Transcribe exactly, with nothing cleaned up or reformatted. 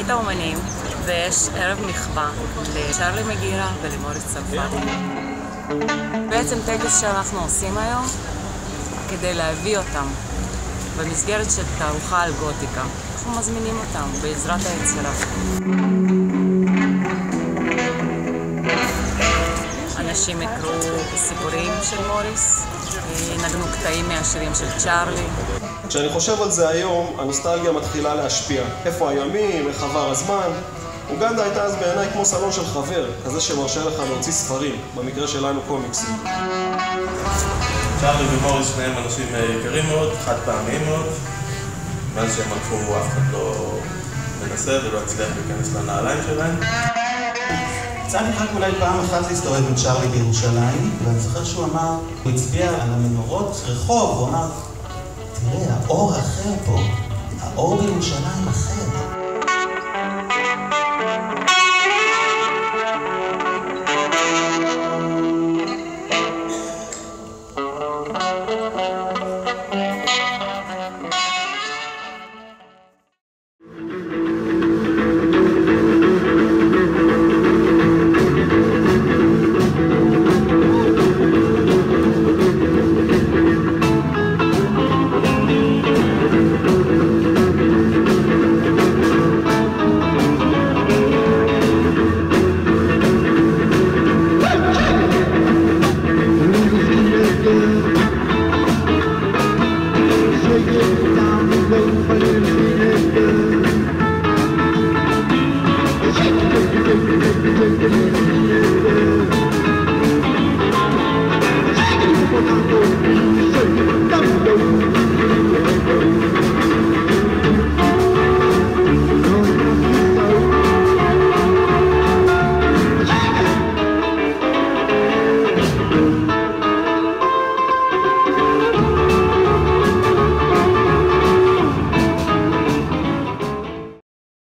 את האומנים, ויש ערב מחווה לצ'רלי מגירה ולמוריס צרפתי. בעצם טקס שאנחנו עושים היום כדי להביא אותם במסגרת של תערוכה על גותיקה. אנחנו מזמינים אותם בעזרת היצירה. אנשים יקראו סיפורים של מוריס, נגנו קטעים מהשירים של צ'רלי. כשאני חושב על זה היום, הנוסטלגיה מתחילה להשפיע. איפה הימים, איך עבר הזמן. אוגנדה הייתה אז בעיניי כמו סלון של חבר, כזה שמרשה לך להוציא ספרים, במקרה שלנו קומיקסים. צ'רלי ומוריס שניהם אנשים יקרים מאוד, חד פעמיים מאוד. מאז שהם הלכו אף אחד לא מנסה ולא הצליח להיכנס לנעליים שלהם. יצא לי רק אולי פעם אחת להסתובב עם צ'רלי בירושלים, ואני זוכר שהוא אמר, הוא הצביע על המנורות רחוב, הוא אמר, תראה, האור אחר פה, האור בירושלים אחר.